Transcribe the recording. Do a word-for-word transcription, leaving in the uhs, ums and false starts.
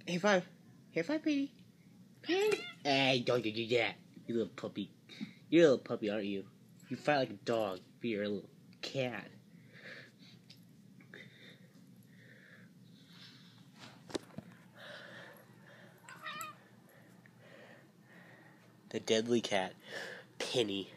Hey, five. Hey, five, Petey. Petey. Hey, don't you do that. You little puppy. You're a little puppy, aren't you? You fight like a dog, but you're a little cat. The deadly cat, Penny.